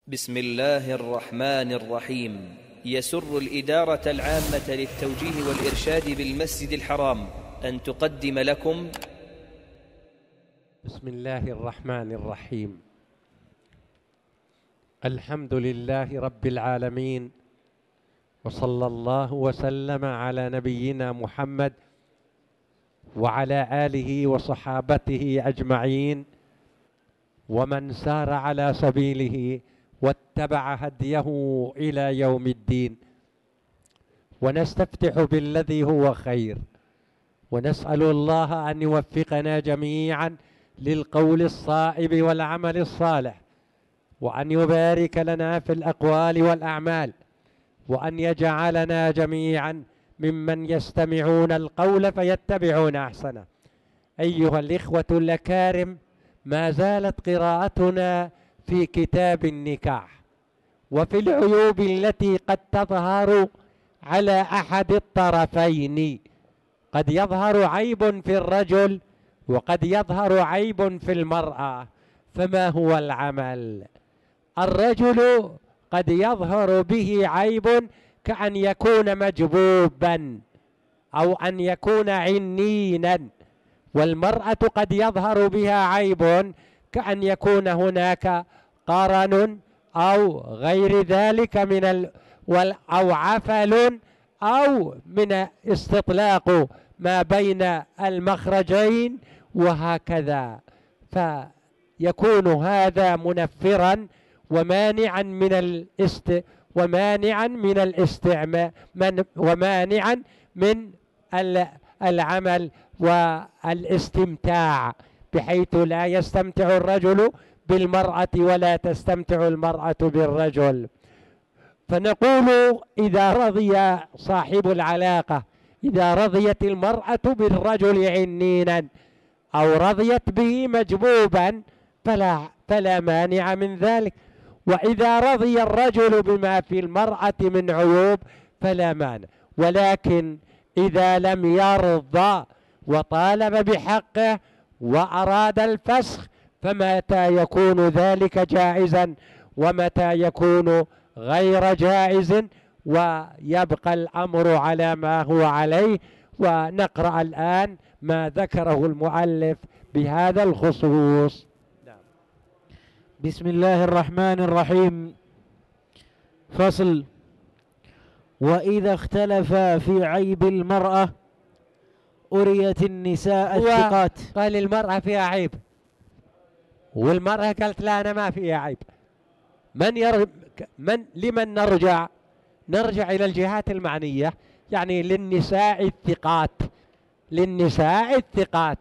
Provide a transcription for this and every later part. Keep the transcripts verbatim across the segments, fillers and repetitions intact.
بسم الله الرحمن الرحيم. يسر الإدارة العامة للتوجيه والإرشاد بالمسجد الحرام أن تقدم لكم بسم الله الرحمن الرحيم. الحمد لله رب العالمين، وصلى الله وسلم على نبينا محمد وعلى آله وصحابته أجمعين ومن سار على سبيله واتبع هديه إلى يوم الدين. ونستفتح بالذي هو خير، ونسأل الله أن يوفقنا جميعا للقول الصائب والعمل الصالح، وأن يبارك لنا في الأقوال والأعمال، وأن يجعلنا جميعا ممن يستمعون القول فيتبعون أحسنه. أيها الإخوة الأكارم، ما زالت قراءتنا في كتاب النكاح، وفي العيوب التي قد تظهر على أحد الطرفين. قد يظهر عيب في الرجل وقد يظهر عيب في المرأة، فما هو العمل؟ الرجل قد يظهر به عيب كأن يكون مجبوبا أو أن يكون عنينا، والمرأة قد يظهر بها عيب كأن يكون هناك قرن أو غير ذلك من ال... أو عفل أو من استطلاق ما بين المخرجين وهكذا، فيكون هذا منفرا ومانعا من الاست ومانعا من الاستعمال من ومانعا من العمل والاستمتاع، بحيث لا يستمتع الرجل بالمرأة ولا تستمتع المرأة بالرجل. فنقول إذا رضي صاحب العلاقة، إذا رضيت المرأة بالرجل عنينا أو رضيت به مجبوبا فلا, فلا مانع من ذلك، وإذا رضي الرجل بما في المرأة من عيوب فلا مانع. ولكن إذا لم يرضى وطالب بحقه وأراد الفسخ، فمتى يكون ذلك جائزا ومتى يكون غير جائز، ويبقى الأمر على ما هو عليه. ونقرأ الآن ما ذكره المؤلف بهذا الخصوص. بسم الله الرحمن الرحيم. فصل: وإذا اختلف في عيب المرأة أريت النساء الثقات. قال المرأة فيها عيب والمرأة قالت لا أنا ما فيها عيب. من ير... من لمن نرجع؟ نرجع إلى الجهات المعنية، يعني للنساء الثقات، للنساء الثقات.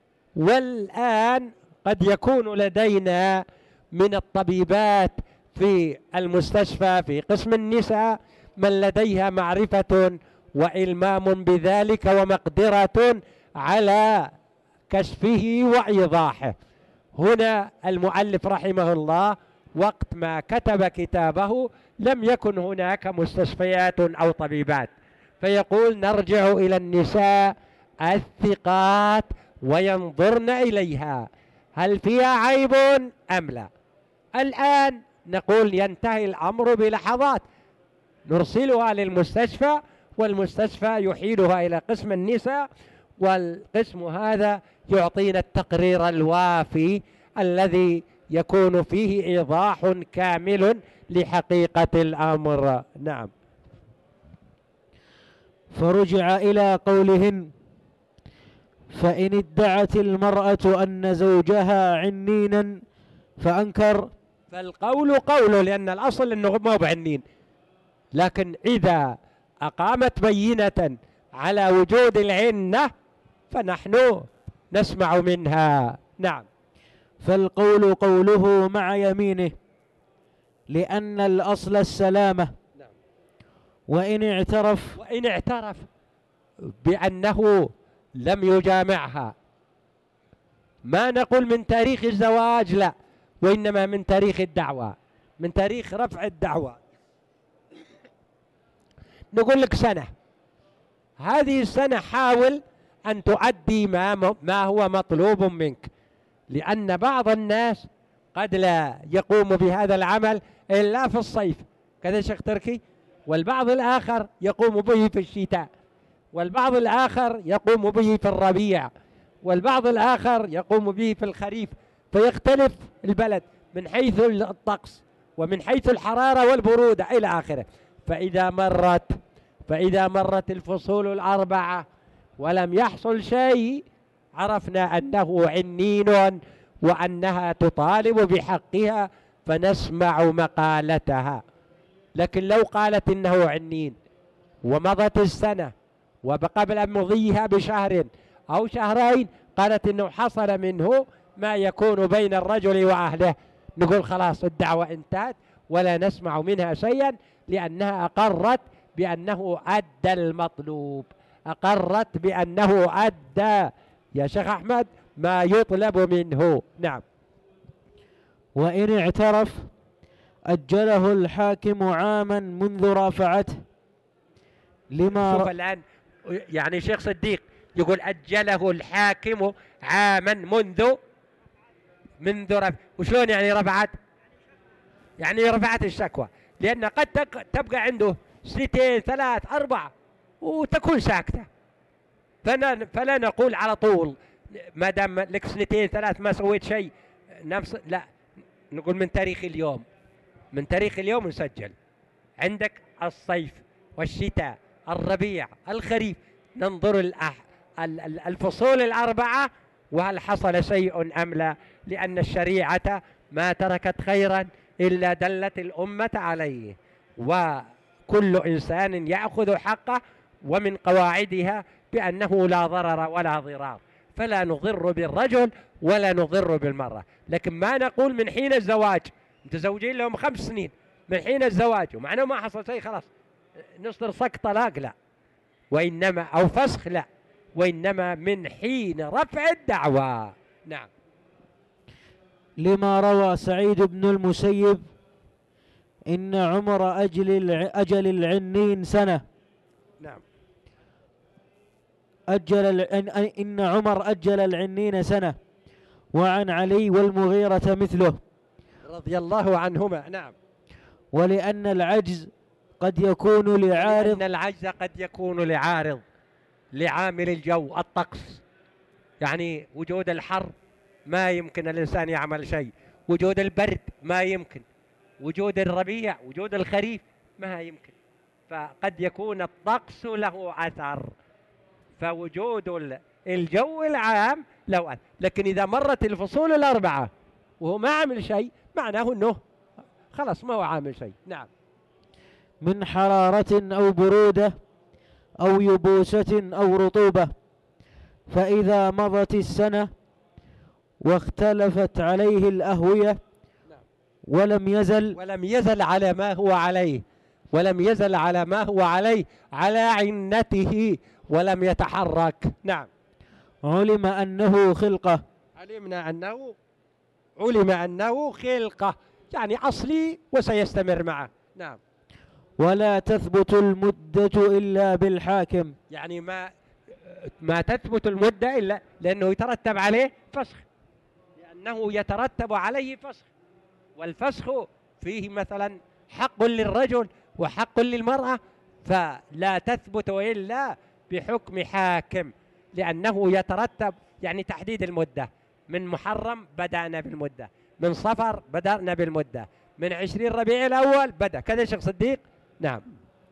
والآن قد يكون لدينا من الطبيبات في المستشفى في قسم النساء من لديها معرفة وإلمام بذلك ومقدرة على كشفه وإيضاحه. هنا المؤلف رحمه الله وقت ما كتب كتابه لم يكن هناك مستشفيات أو طبيبات، فيقول نرجع إلى النساء الثقات وينظرن إليها هل فيها عيب أم لا. الآن نقول ينتهي الأمر بلحظات، نرسلها للمستشفى والمستشفى يحيلها إلى قسم النساء، والقسم هذا يعطينا التقرير الوافي الذي يكون فيه إيضاح كامل لحقيقة الأمر. نعم. فرجع إلى قولهن: فإن ادعت المرأة أن زوجها عنينا فأنكر. فالقول قول، لأن الأصل أنه ما هو بعنين، لكن إذا أقامت بينة على وجود العنة فنحن نسمع منها. نعم. فالقول قوله مع يمينه، لأن الأصل السلامة. نعم. وإن اعترف وإن اعترف بأنه لم يجامعها، ما نقول من تاريخ الزواج، لا، وإنما من تاريخ الدعوة، من تاريخ رفع الدعوة. نقول لك سنة، هذه السنة حاول أن تؤدي ما, ما هو مطلوب منك، لأن بعض الناس قد لا يقوم بهذا العمل إلا في الصيف، كذا شيخ تركي، والبعض الآخر يقوم به في الشتاء، والبعض الآخر يقوم به في الربيع، والبعض الآخر يقوم به في الخريف، فيختلف البلد من حيث الطقس ومن حيث الحرارة والبرودة إلى آخره. فإذا مرت فإذا مرت الفصول الأربعة ولم يحصل شيء عرفنا أنه عنين وأنها تطالب بحقها فنسمع مقالتها. لكن لو قالت إنه عنين ومضت السنة وقبل مضيها بشهر أو شهرين قالت إنه حصل منه ما يكون بين الرجل وأهله، نقول خلاص الدعوة انتهت ولا نسمع منها شيئا، لأنها أقرت بأنه أدى المطلوب، أقرت بأنه أدى يا شيخ أحمد ما يطلب منه. نعم. وإن اعترف أجله الحاكم عاما منذ رافعته لما شوف الآن يعني شيخ صديق يقول أجله الحاكم عاما منذ منذ رفع. وشلون يعني رفعت؟ يعني رفعت الشكوى، لأن قد تبقى عنده سنتين ثلاث أربع وتكون ساكتة، فلا, فلا نقول على طول ما دام لك سنتين ثلاث ما سويت شيء نفس، لا نقول من تاريخ اليوم، من تاريخ اليوم نسجل عندك الصيف والشتاء الربيع الخريف، ننظر الأح الفصول الأربعة وهل حصل شيء أم لا، لأن الشريعة ما تركت خيرا إلا دلت الأمة عليه، وكل إنسان يأخذ حقه، ومن قواعدها بأنه لا ضرر ولا ضرار، فلا نضر بالرجل ولا نضر بالمرأة. لكن ما نقول من حين الزواج متزوجين لهم خمس سنين من حين الزواج ومعناه ما حصل شيء خلاص نصدر صك طلاق، لا، وإنما أو فسخ، لا، وإنما من حين رفع الدعوى. نعم. لما روى سعيد بن المسيب إن عمر أجل أجل العنين سنة. نعم. أجل إن عمر أجل العنين سنة، وعن علي والمغيرة مثله رضي الله عنهما. نعم. ولأن العجز قد يكون لعارض لأن العجز قد يكون لعارض لعامل الجو الطقس، يعني وجود الحر ما يمكن الإنسان يعمل شيء، وجود البرد ما يمكن، وجود الربيع وجود الخريف ما يمكن، فقد يكون الطقس له أثر، فوجود الجو العام له أثر. لكن إذا مرت الفصول الأربعة وهو ما عمل شيء معناه أنه خلاص ما هو عامل شيء. نعم. من حرارة أو برودة أو يبوسة أو رطوبة، فإذا مضت السنة واختلفت عليه الأهوية ولم يزل ولم يزل على ما هو عليه ولم يزل على ما هو عليه على عنته ولم يتحرك. نعم. علم أنه خلقة علمنا أنه علم أنه خلقة يعني أصلي وسيستمر معه. نعم. ولا تثبت المدة إلا بالحاكم، يعني ما ما تثبت المدة إلا لأنه يترتب عليه فسخ، لأنه يترتب عليه فسخ، والفسخ فيه مثلا حق للرجل وحق للمرأة، فلا تثبت إلا بحكم حاكم، لأنه يترتب يعني تحديد المدة، من محرم بدأنا بالمدة، من صفر بدأنا بالمدة، من عشرين ربيع الأول بدأ كذا شيخ صديق. نعم.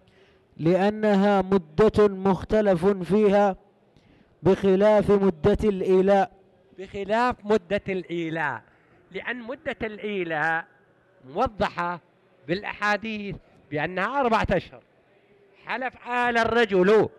لأنها مدة مختلف فيها بخلاف مدة الإيلاء بخلاف مدة الإيلاء لأن مدة الإيلاء موضحة بالأحاديث بأنها أربعة أشهر. حلف آل الرجل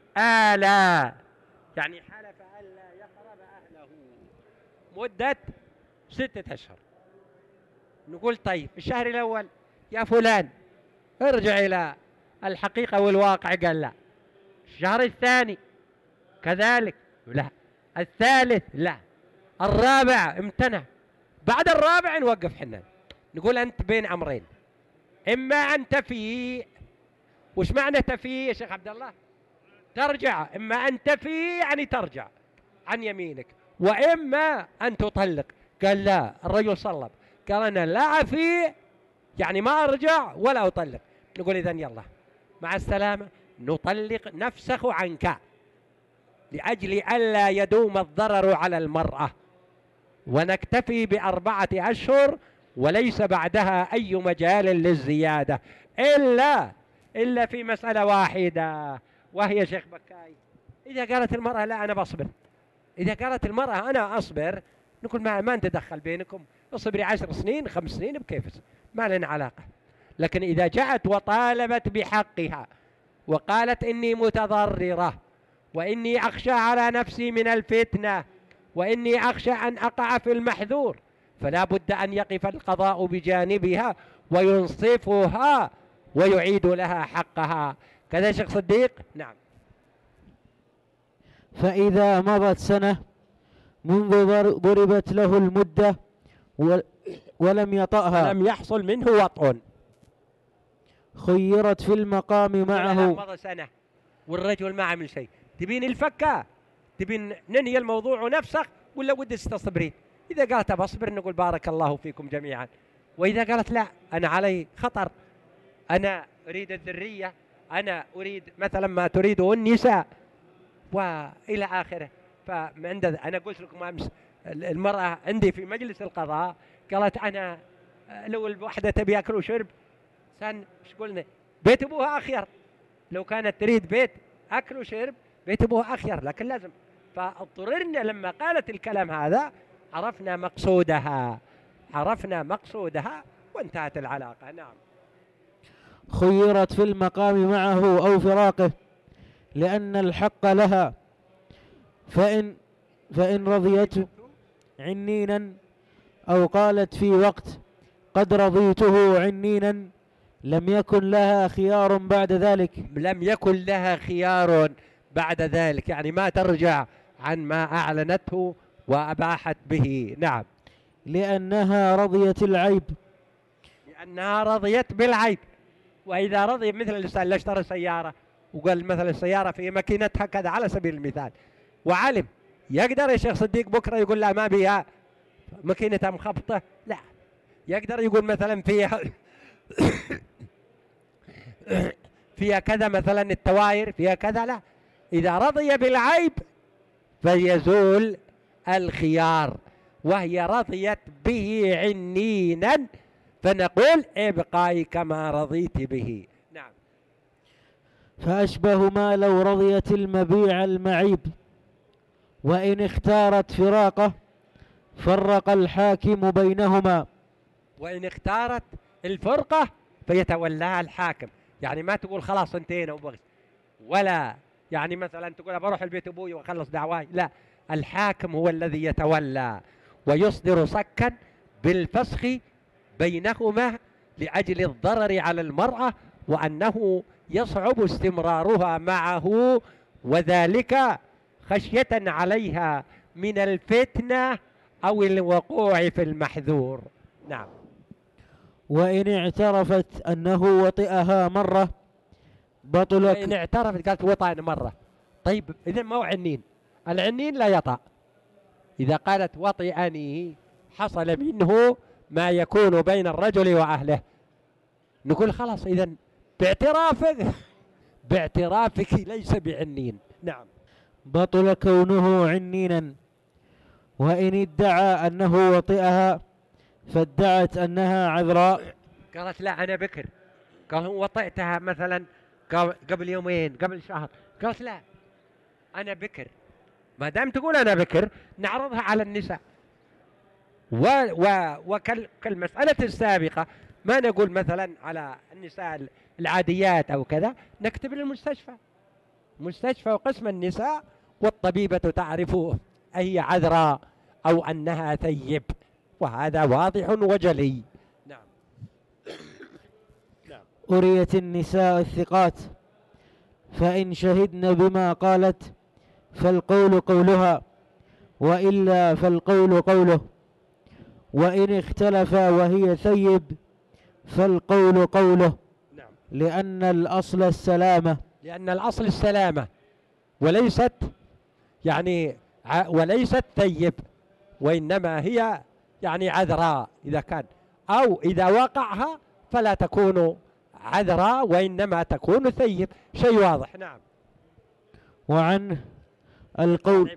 آلا يعني حلف ألا يقرب أهله مدة ستة أشهر. نقول طيب الشهر الأول يا فلان ارجع إلى الحقيقة والواقع، قال لا. الشهر الثاني كذلك لا، الثالث لا، الرابع امتنع، بعد الرابع نوقف حنا نقول أنت بين أمرين، إما أن تفيء. وش معنى تفيء يا شيخ عبد الله؟ ترجع، إما أن تفيء يعني ترجع عن يمينك، وإما أن تطلق. قال لا، الرجل صلب قال أنا لا أفي، يعني ما أرجع ولا أطلق. نقول إذن يلا مع السلامة، نطلق نفسخ عنك لأجل ألا يدوم الضرر على المرأة، ونكتفي بأربعة أشهر وليس بعدها أي مجال للزيادة، إلا إلا في مسألة واحدة، وهي شيخ بكاي، إذا قالت المرأة لا أنا بصبر، إذا قالت المرأة أنا أصبر، نقول ما, ما نتدخل بينكم، اصبري عشر سنين خمس سنين بكيف، ما لنا علاقة. لكن إذا جاءت وطالبت بحقها وقالت إني متضررة وإني أخشى على نفسي من الفتنة وإني أخشى أن أقع في المحذور، فلا بد أن يقف القضاء بجانبها وينصفها ويعيد لها حقها. كذا شيخ صديق؟ نعم. فإذا مضت سنة منذ ضربت له المدة ولم يطأها ولم يحصل منه وطء، خيرت في المقام معه. مضى سنة والرجل ما عمل شيء، تبين الفكة، تبين ننهي الموضوع ونفسخ ولا ودك تصبرين؟ إذا قالت بصبر نقول بارك الله فيكم جميعا، وإذا قالت لا أنا علي خطر، أنا أريد الذرية، أنا أريد مثلا ما تريده النساء وإلى آخره، فعند أنا قلت لكم أمس المرأة عندي في مجلس القضاء قالت أنا لو الوحدة تبي أكل وشرب سن إيش قلنا بيت أبوها أخير، لو كانت تريد بيت أكل وشرب بيت أبوها أخير، لكن لازم، فاضطررنا لما قالت الكلام هذا عرفنا مقصودها، عرفنا مقصودها وانتهت العلاقة. نعم. خيرت في المقام معه أو فراقه لأن الحق لها، فإن فإن رضيته عنينا أو قالت في وقت قد رضيته عنينا لم يكن لها خيار بعد ذلك. لم يكن لها خيار بعد ذلك، يعني ما ترجع عن ما أعلنته وأباحت به. نعم. لأنها رضيت العيب، لأنها رضيت بالعيب. وإذا رضي مثل الإنسان اللي اشترى سيارة وقال مثلا السيارة في ماكينتها كذا على سبيل المثال، وعلم يقدر يا شيخ صديق بكرة يقول لا ما بيها ماكينتها مخبطة، لا يقدر يقول مثلا فيها فيها كذا مثلا التواير فيها كذا، لا، إذا رضي بالعيب فيزول الخيار، وهي رضيت به عنينا فنقول ابقاي كما رضيت به. نعم. فأشبه ما لو رضيت المبيع المعيب، وإن اختارت فراقه فرق الحاكم بينهما. وإن اختارت الفرقة فيتولاها الحاكم، يعني ما تقول خلاص انتهينا وبغي، ولا يعني مثلا تقول بروح البيت أبوي وأخلص دعواي، لا، الحاكم هو الذي يتولى ويصدر صكا بالفسخ بينهما لأجل الضرر على المرأة، وأنه يصعب استمرارها معه، وذلك خشية عليها من الفتنة أو الوقوع في المحذور. نعم. وإن اعترفت أنه وطئها مرة بطل. وإن اعترفت قالت وطأني مرة، طيب إذن ما هو عنين، العنين لا يطأ. إذا قالت وطئني حصل منه ما يكون بين الرجل وأهله، نقول خلاص إذن باعترافك باعترافك ليس بعنين. نعم. بطل كونه عنينا. وإن ادعى أنه وطئها فادعت أنها عذراء، قالت لا أنا بكر، قال هو وطئتها مثلا قبل يومين قبل شهر، قالت لا أنا بكر، ما دام تقول أنا بكر نعرضها على النساء، و و وكالمسألة السابقة ما نقول مثلا على النساء العاديات أو كذا، نكتب للمستشفى، مستشفى وقسم النساء والطبيبة تعرف أي عذراء أو أنها ثيب، وهذا واضح وجلي. نعم. نعم. أريت النساء الثقات، فإن شهدن بما قالت فالقول قولها، وإلا فالقول قوله، وإن اختلفا وهي ثيب فالقول قوله. نعم. لأن الأصل السلامة، لأن الأصل السلامة، وليست يعني وليست ثيب، وإنما هي يعني عذراء إذا كان، أو إذا وقعها فلا تكون عذراء وإنما تكون ثيب، شيء واضح. نعم. وعن القول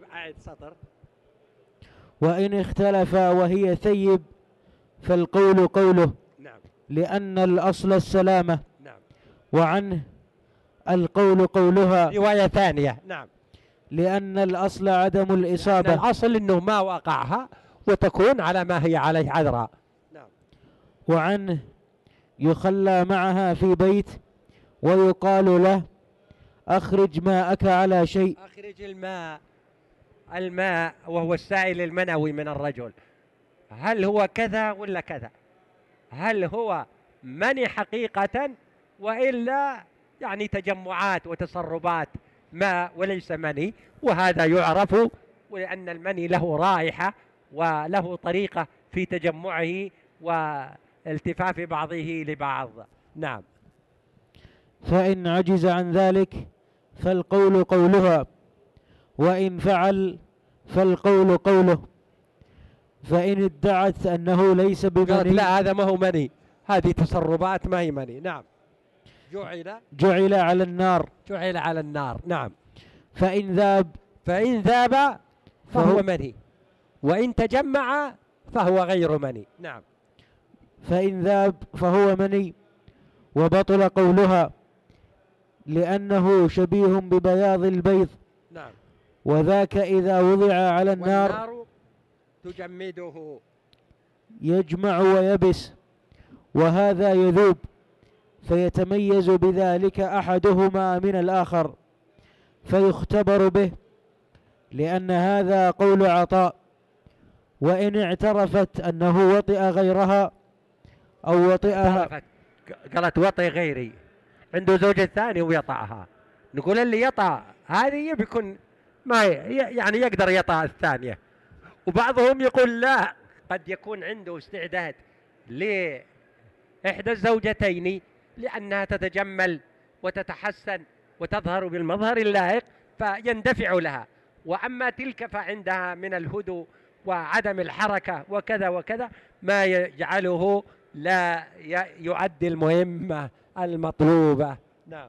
وإن اختلفا وهي ثيب فالقول قوله. نعم. لأن الأصل السلامة. نعم. وعنه القول قولها. رواية ثانية. نعم. لأن الأصل عدم الإصابة. لأن الأصل أنه ما وقعها وتكون على ما هي عليه عذراء. نعم. وعنه يخلى معها في بيت ويقال له أخرج ماءك على شيء. أخرج الماء، الماء وهو السائل المنوي من الرجل، هل هو كذا ولا كذا؟ هل هو مني حقيقة وإلا يعني تجمعات وتسربات ماء وليس مني؟ وهذا يعرف، ولأن المني له رائحة وله طريقة في تجمعه والتفاف بعضه لبعض. نعم. فإن عجز عن ذلك فالقول قولها، وإن فعل فالقول قوله. فإن ادعت أنه ليس بمني، لا هذا ما هو مني، هذه تسربات ما هي مني. نعم. جعل جعل على النار. جعل على النار. نعم. فإن ذاب فإن ذاب فهو, فهو مني، وإن تجمع فهو غير مني. نعم. فإن ذاب فهو مني وبطل قولها لأنه شبيه ببياض البيض. نعم. وذاك إذا وضع على النار والنار تجمده، يجمع ويبس، وهذا يذوب فيتميز بذلك أحدهما من الآخر فيختبر به، لأن هذا قول عطاء. وإن اعترفت أنه وطئ غيرها أو وطئها، قالت وطئ غيري، عنده زوجة ثانية ويطعها، نقول اللي يطع هذه بيكون ما يعني يقدر يطع الثانية. وبعضهم يقول لا، قد يكون عنده استعداد لإحدى الزوجتين لأنها تتجمل وتتحسن وتظهر بالمظهر اللائق فيندفع لها، وأما تلك فعندها من الهدوء وعدم الحركة وكذا وكذا ما يجعله لا يؤدي المهمة المطلوبة. نعم.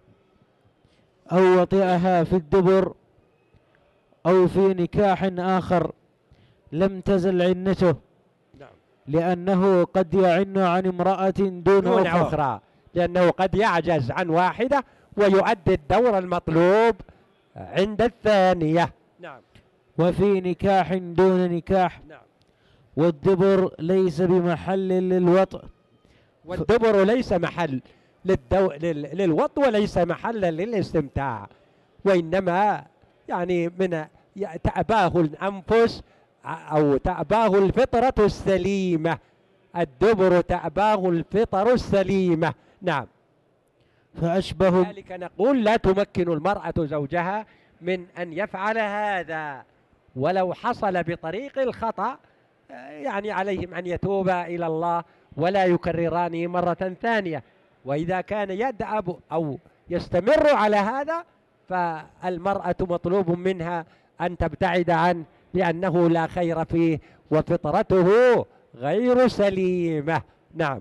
أو وطئها في الدبر أو في نكاح آخر لم تزل عنته. نعم. لأنه قد يعن عن امرأة دون, دون أخرى. أخرى، لأنه قد يعجز عن واحدة ويؤدي الدور المطلوب عند الثانية. نعم. وفي نكاح دون نكاح. نعم. والدبر ليس بمحل للوطء. والدبر ليس محل للدو... لل... للوط وليس محلا للاستمتاع، وإنما يعني من تأباه الأنفس أو تأباه الفطرة السليمة. الدبر تأباه الفطر السليمة. نعم. فأشبه ذلك نقول لا تمكن المرأة زوجها من أن يفعل هذا، ولو حصل بطريق الخطأ يعني عليهم أن يتوبا إلى الله ولا يكررانه مرة ثانية. وإذا كان يدأب أو يستمر على هذا فالمرأة مطلوب منها أن تبتعد عنه، لأنه لا خير فيه وفطرته غير سليمة. نعم.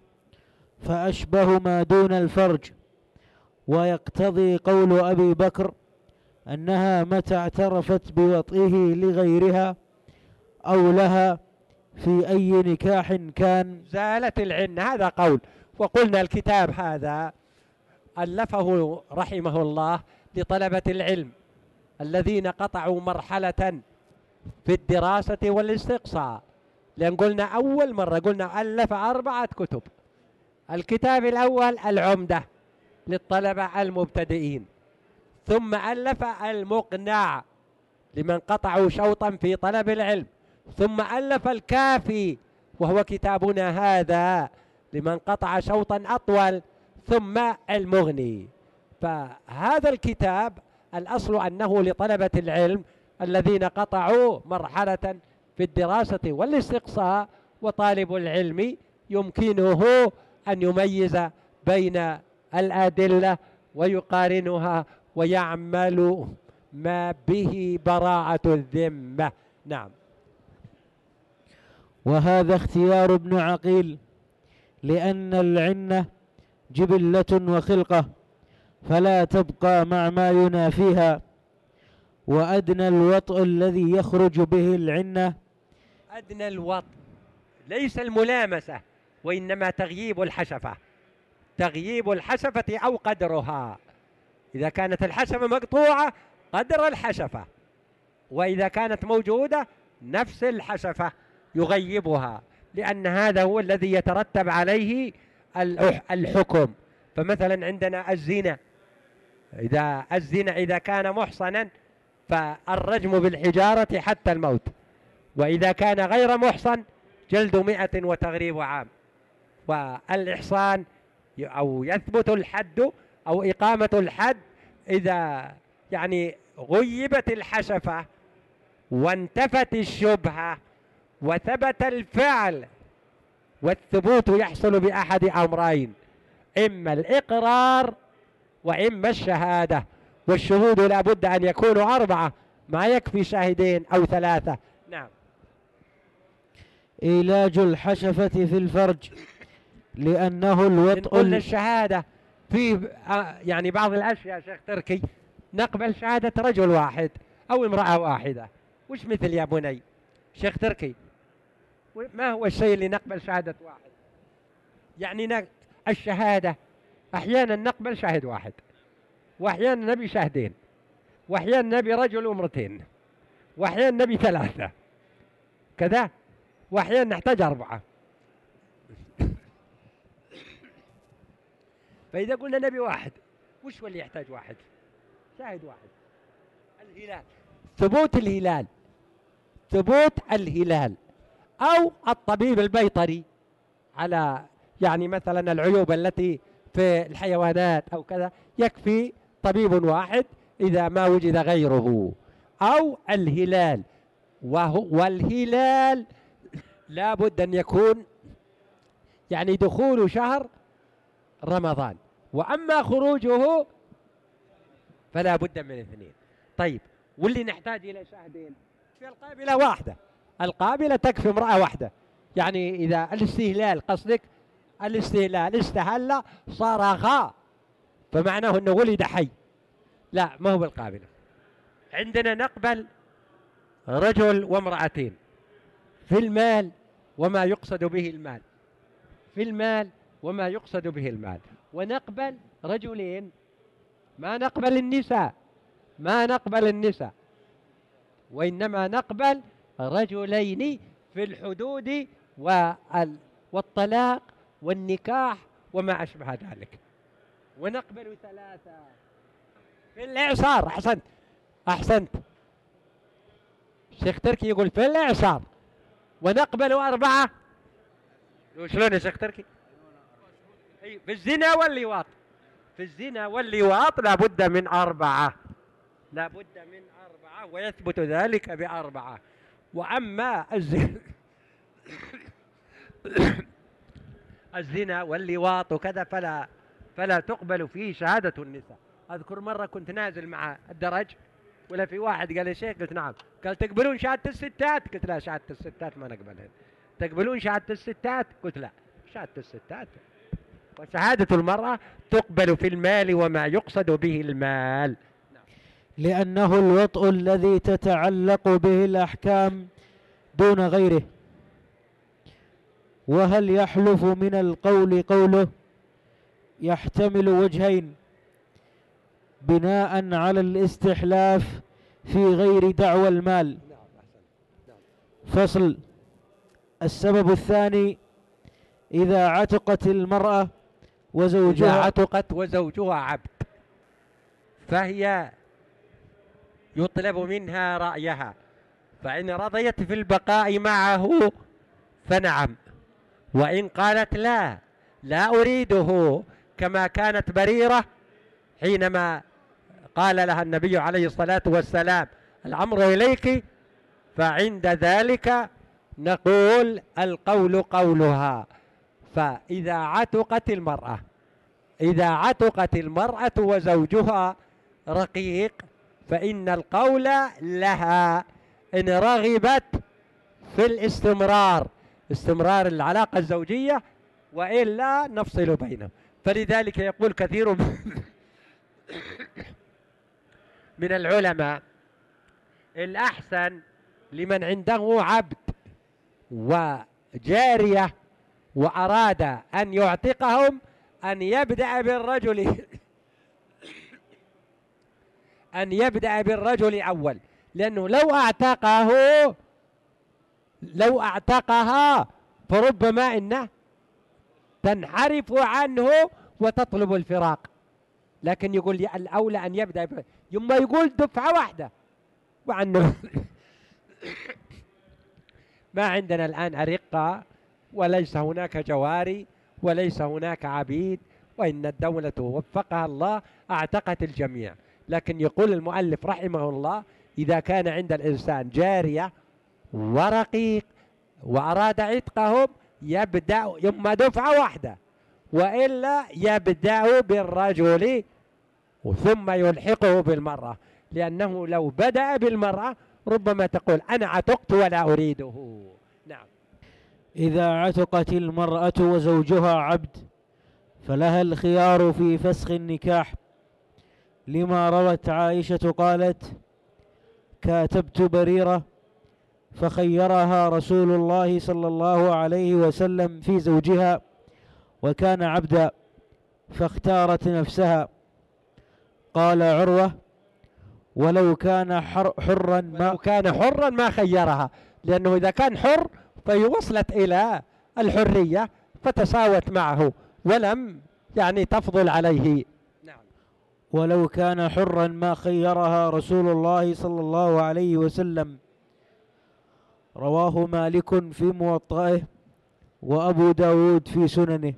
فأشبه ما دون الفرج. ويقتضي قول أبي بكر أنها متى اعترفت بوطئه لغيرها أو لها في أي نكاح كان زالت العن. هذا قول. وقلنا الكتاب هذا ألفه رحمه الله لطلبة العلم الذين قطعوا مرحلة في الدراسة والاستقصاء، لأن قلنا أول مرة قلنا ألف أربعة كتب. الكتاب الأول العمدة للطلبة المبتدئين، ثم ألف المقنع لمن قطعوا شوطا في طلب العلم، ثم ألف الكافي وهو كتابنا هذا لمن قطع شوطا أطول، ثم المغني. فهذا الكتاب الأصل أنه لطلبة العلم الذين قطعوا مرحلة في الدراسة والاستقصاء، وطالب العلم يمكنه أن يميز بين الأدلة ويقارنها ويعمل ما به براءة الذمة. نعم. وهذا اختيار ابن عقيل، لأن العنة جبلة وخلقة فلا تبقى مع ما ينافيها. وأدنى الوطء الذي يخرج به العنة، أدنى الوطء ليس الملامسة، وإنما تغييب الحشفة، تغييب الحشفة أو قدرها. إذا كانت الحشفة مقطوعة قدر الحشفة، وإذا كانت موجودة نفس الحشفة يغيبها، لأن هذا هو الذي يترتب عليه الحكم. فمثلا عندنا الزنا، إذا الزنا إذا كان محصنا فالرجم بالحجارة حتى الموت، وإذا كان غير محصن جلد مئة وتغريب عام. والإحصان أو يثبت الحد أو إقامة الحد إذا يعني غيبت الحشفة وانتفت الشبهة وثبت الفعل. والثبوت يحصل بأحد أمرين، إما الإقرار وإما الشهادة، والشهود لا بد أن يكونوا أربعة، ما يكفي شاهدين أو ثلاثة. نعم. علاج الحشفة في الفرج، لأنه الوطء. نقول الشهادة في يعني بعض الأشياء شيخ تركي نقبل شهادة رجل واحد أو امرأة واحدة. وش مثل يا بني شيخ تركي؟ ما هو الشيء اللي نقبل شهادة واحد؟ يعني الشهادة أحيانا نقبل شاهد واحد، وأحيانا نبي شاهدين، وأحيانا نبي رجل وامرتين، وأحيانا نبي ثلاثة كذا، وأحيانا نحتاج أربعة. فإذا قلنا نبي واحد، وش هو اللي يحتاج واحد؟ شاهد واحد. الهلال، ثبوت الهلال، ثبوت الهلال، أو الطبيب البيطري على يعني مثلا العيوب التي في الحيوانات أو كذا، يكفي طبيب واحد إذا ما وجد غيره. أو الهلال، وهو والهلال لا بد أن يكون يعني دخول شهر رمضان، وأما خروجه فلا بد من اثنين. طيب، واللي نحتاج إلى شاهدين في القابلة واحدة، القابلة تكفي امرأة واحدة. يعني إذا الاستهلال قصدك الاستهلال استهل صرخ فمعناه أنه ولد حي، لا ما هو بالقابلة. عندنا نقبل رجل وامرأتين في المال وما يقصد به المال، في المال وما يقصد به المال. ونقبل رجلين، ما نقبل النساء، ما نقبل النساء، وإنما نقبل رجلين في الحدود والطلاق والنكاح وما أشبه ذلك. ونقبل ثلاثة في الإعصار. أحسنت أحسنت شيخ تركي يقول في الإعصار. ونقبل أربعة. شلون يا شيخ تركي؟ في الزنا واللواط، في الزنا واللواط لا بد من أربعة، لا بد من أربعة، ويثبت ذلك بأربعة. وأما الزنا الزنا واللواط وكذا فلا فلا تقبل فيه شهادة النساء. أذكر مرة كنت نازل مع الدرج ولا في واحد قال يا شيخ، قلت نعم، قال تقبلون شهادة الستات؟ قلت لا، شهادة الستات ما نقبلها. تقبلون شهادة الستات؟ قلت لا، شهادة الستات. وشهادة المرأة تقبل في المال وما يقصد به المال، لأنه الوطء الذي تتعلق به الأحكام دون غيره. وهل يحلف من القول قوله؟ يحتمل وجهين بناء على الاستحلاف في غير دعوى المال. فصل. السبب الثاني: إذا عتقت المرأة وزوجها، إذا عتقت وزوجها عبد فهي يطلب منها رأيها، فإن رضيت في البقاء معه فنعم، وإن قالت لا لا أريده، كما كانت بريرة حينما قال لها النبي عليه الصلاة والسلام الأمر إليك، فعند ذلك نقول القول قولها. فإذا عتقت المرأة، إذا عتقت المرأة وزوجها رقيق فإن القول لها إن رغبت في الاستمرار، استمرار العلاقة الزوجية، وإلا نفصل بينهم. فلذلك يقول كثير من العلماء الأحسن لمن عنده عبد وجارية وأراد أن يعتقهم أن يبدأ بالرجل أن يبدأ بالرجل أول، لأنه لو اعتقه لو اعتقها فربما إنه تنحرف عنه وتطلب الفراق. لكن يقول الأولى أن يبدأ ب... يما يقول دفعة واحدة، وعنه ما عندنا الآن أرقة، وليس هناك جواري، وليس هناك عبيد، وإن الدولة وفقها الله اعتقت الجميع. لكن يقول المؤلف رحمه الله إذا كان عند الإنسان جارية ورقيق وأراد عتقهم يبدأ يما دفعة واحدة، وإلا يبدأ بالرجل ثم يلحقه بالمرأة، لأنه لو بدأ بالمرأة ربما تقول أنا عتقت ولا أريده. نعم. إذا عتقت المرأة وزوجها عبد فلها الخيار في فسخ النكاح، لما روت عائشة قالت: كاتبت بريرة فخيرها رسول الله صلى الله عليه وسلم في زوجها وكان عبدا فاختارت نفسها. قال عروة: ولو كان حر حرا ما ولو كان حرا ما خيرها، لأنه إذا كان حر فيوصلت إلى الحرية فتساوت معه ولم يعني تفضل عليه. نعم. ولو كان حرا ما خيرها رسول الله صلى الله عليه وسلم. رواه مالك في موطئه وأبو داود في سننه.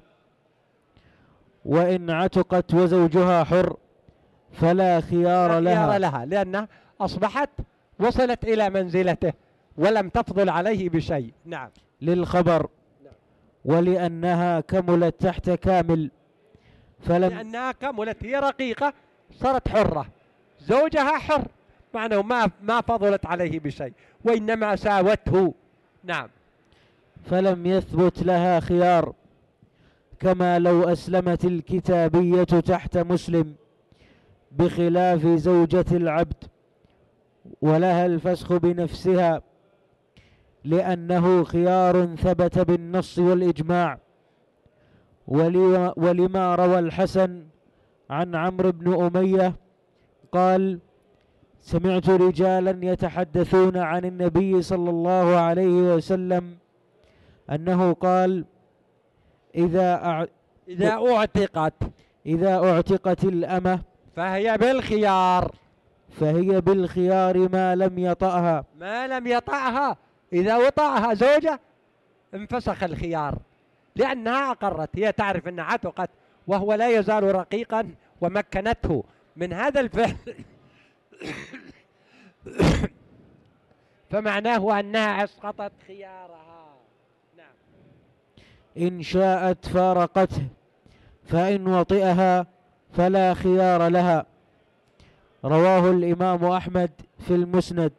وإن عتقت وزوجها حر فلا خيار لها, خيار لها لأنها أصبحت وصلت إلى منزلته ولم تفضل عليه بشيء. نعم. للخبر. نعم. ولأنها كملت تحت كامل فلم لأنها كملت، هي رقيقة صارت حرة، زوجها حر، معناه ما ما فضلت عليه بشيء وإنما ساوته. نعم. فلم يثبت لها خيار، كما لو أسلمت الكتابية تحت مسلم، بخلاف زوجة العبد، ولها الفسخ بنفسها لأنه خيار ثبت بالنص والإجماع. ولما روى الحسن عن عمرو بن أمية قال: سمعت رجالا يتحدثون عن النبي صلى الله عليه وسلم أنه قال: إذا أع... إذا أعتقت إذا أعتقت الأمة فهي بالخيار فهي بالخيار ما لم يطأها ما لم يطأها. إذا وطأها زوجة انفسخ الخيار، لأنها أقرت، هي تعرف أنها عتقت وهو لا يزال رقيقا ومكنته من هذا الفعل فمعناه أنها أسقطت خيارها. نعم. إن شاءت فارقته، فإن وطئها فلا خيار لها. رواه الإمام أحمد في المسند.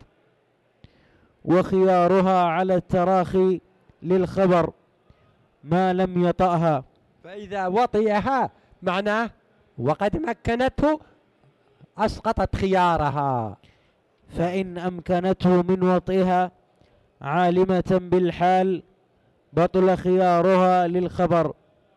وخيارها على التراخي للخبر ما لم يطأها. فإذا وطئها معناه وقد مكنته أسقطت خيارها. فإن أمكنته من وطئها عالمة بالحال بطل خيارها للخبر،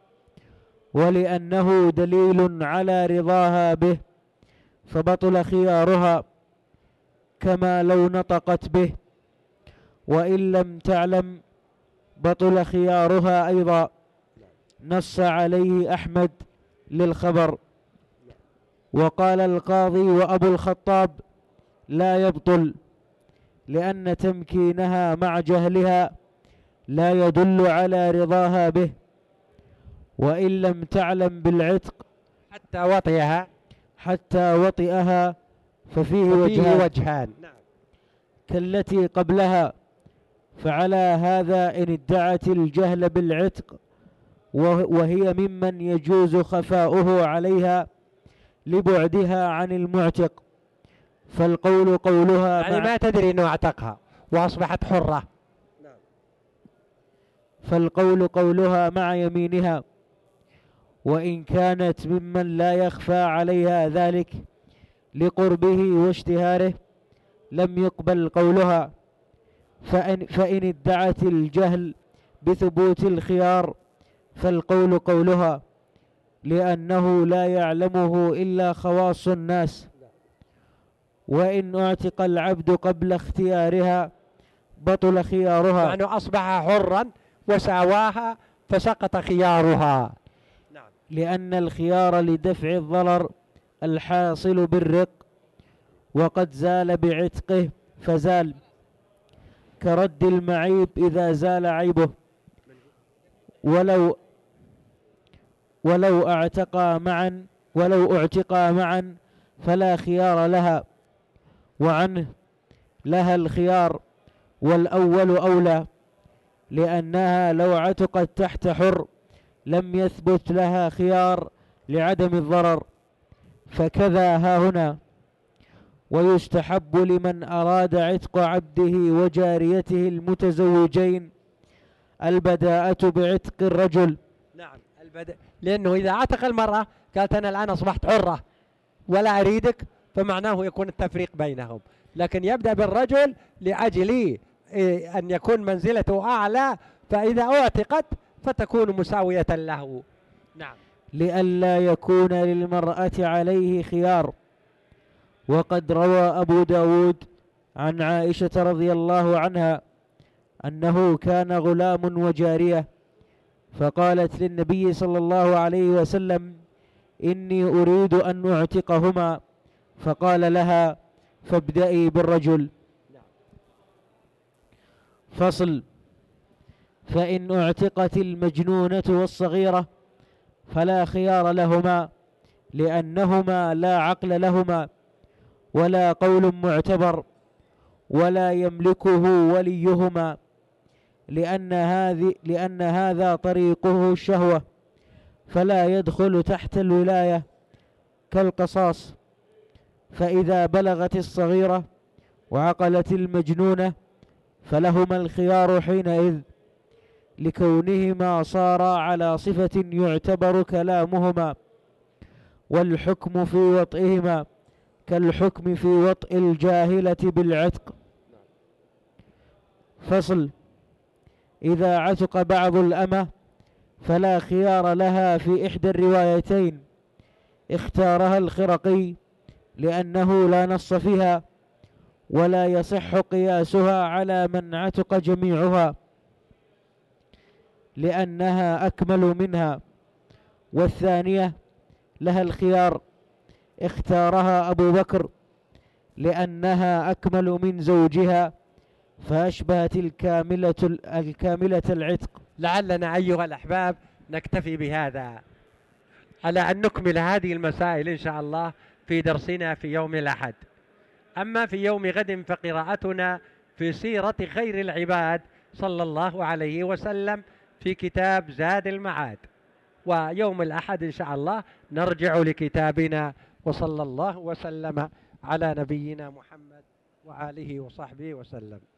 ولأنه دليل على رضاها به فبطل خيارها كما لو نطقت به، وإن لم تعلم بطل خيارها أيضا. نص عليه أحمد للخبر. وقال القاضي وأبو الخطاب: لا يبطل، لأن تمكينها مع جهلها لا يدل على رضاها به، وإن لم تعلم بالعتق حتى وطئها حتى وطئها ففيه, ففيه وجهان, وجهان. نعم. كالتي قبلها. فعلى هذا إن ادعت الجهل بالعتق وهي ممن يجوز خفاؤه عليها لبعدها عن المعتق، فالقول قولها يعني ما تدري أنه اعتقها وأصبحت حرة. فالقول قولها مع يمينها، وإن كانت ممن لا يخفى عليها ذلك لقربه واشتهاره لم يقبل قولها. فإن, فإن ادعت الجهل بثبوت الخيار فالقول قولها، لأنه لا يعلمه إلا خواص الناس. وإن اعتق العبد قبل اختيارها بطل خيارها، يعني أصبح حرا وساواها فسقط خيارها. نعم. لأن الخيار لدفع الضرر الحاصل بالرق، وقد زال بعتقه فزال، كرد المعيب إذا زال عيبه. ولو ولو اعتقا معا ولو اعتقا معا فلا خيار لها، وعنه لها الخيار، والأول أولى، لأنها لو عتقت تحت حر لم يثبت لها خيار لعدم الضرر، فكذا ها هنا. ويستحب لمن أراد عتق عبده وجاريته المتزوجين البداءة بعتق الرجل. نعم البدء، لأنه إذا عتق المرأة قالت أنا الآن أصبحت حرة ولا أريدك، فمعناه يكون التفريق بينهم. لكن يبدأ بالرجل لأجل أن يكون منزلته أعلى، فإذا أعتقت فتكون مساوية له. نعم. لئلا يكون للمرأة عليه خيار. وقد روى أبو داود عن عائشة رضي الله عنها أنه كان غلام وجارية، فقالت للنبي صلى الله عليه وسلم إني أريد أن أعتقهما، فقال لها فابدئي بالرجل. فصل. فإن اعتقت المجنونة والصغيرة فلا خيار لهما، لأنهما لا عقل لهما ولا قول معتبر ولا يملكه وليهما، لأن هذه لأن هذا طريقه الشهوة فلا يدخل تحت الولاية كالقصاص. فإذا بلغت الصغيرة وعقلت المجنونة فلهما الخيار حينئذ، لكونهما صارا على صفة يعتبر كلامهما، والحكم في وطئهما كالحكم في وطئ الجاهلة بالعتق. فصل. إذا عتق بعض الأمة فلا خيار لها في إحدى الروايتين، اختارها الخرقي لأنه لا نص فيها، ولا يصح قياسها على من عتق جميعها لأنها أكمل منها. والثانية لها الخيار، اختارها أبو بكر لأنها أكمل من زوجها، فأشبهت الكاملة الكاملة العتق. لعلنا أيها الأحباب نكتفي بهذا على أن نكمل هذه المسائل إن شاء الله في درسنا في يوم الأحد. أما في يوم غد فقراءتنا في سيرة خير العباد صلى الله عليه وسلم في كتاب زاد المعاد، ويوم الأحد إن شاء الله نرجع لكتابنا. وصلى الله وسلم على نبينا محمد وآله وصحبه وسلم.